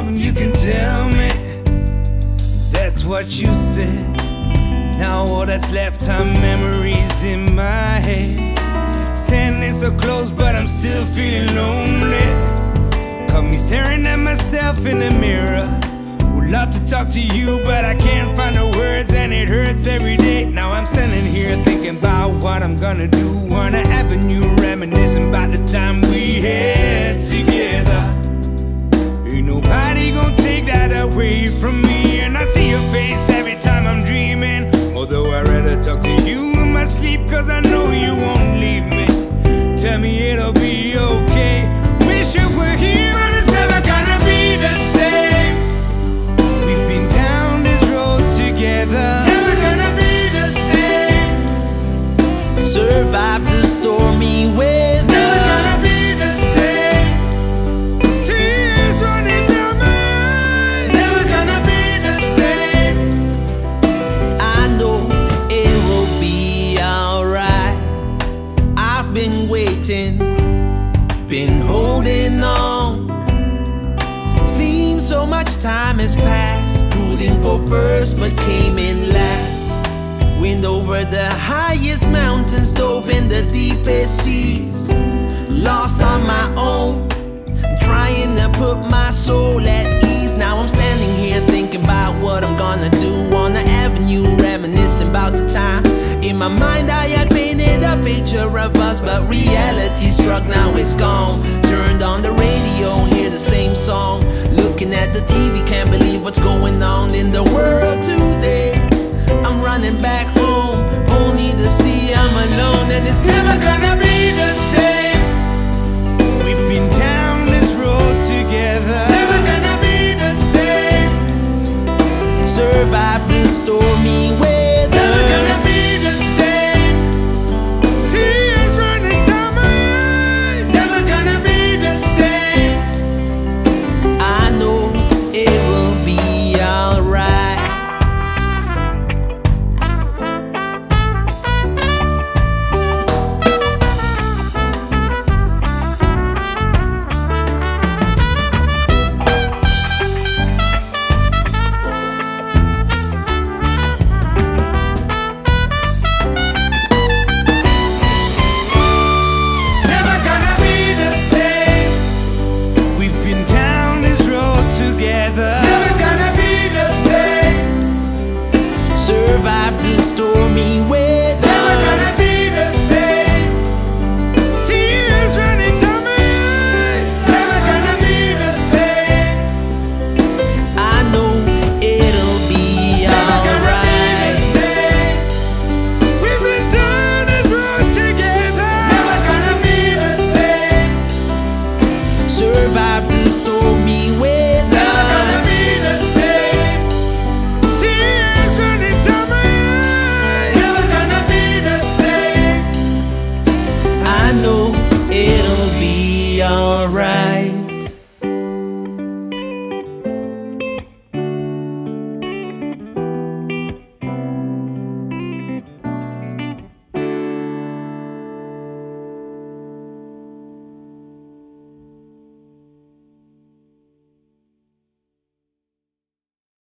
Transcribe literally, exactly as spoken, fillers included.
problem, you can tell me. That's what you said. Now all that's left are memories in my head. Standing so close, but I'm still feeling lonely. Caught me staring at myself in the mirror. Would love to talk to you, but I can't find the words, and it hurts every day. Now I'm standing here thinking about what I'm gonna do on an avenue, reminiscing about the time we had together. Ain't nobody gonna take that away from me, and I see your face every time I'm dreaming. Although I'd rather talk to you in my sleep, cause I know you won't leave me. Tell me it'll be okay. Wish you were here, but it's never gonna be the same. We've been down this road together, never gonna be the same. Survive the stormy weather, never gonna be the same. Tears running down my eyes, never gonna be the same. I know it will be alright. I've been waiting, been holding on. Seems so much time has passed, rooting for first but came in last. Wind over the highest mountains, dove in the deepest seas. Lost on my own, trying to put my soul at ease. Now I'm standing here thinking about what I'm gonna do on the avenue, reminiscing about the time. In my mind I had painted a picture of us, but reality struck, now it's gone. Turned on the radio, hear the same song. Looking at the T V, can't believe what's going on in the world today. I'm running back home, only to see I'm alone, and it's never gonna be the same. We've been down this road together, Never gonna be the same. Survive the stormy weather, never gonna be the same. Tears running down my eyes, never gonna be the same. I know it will be alright. never gonna be the same. We've been down this road together, never gonna be the same. Survive the stormy weather.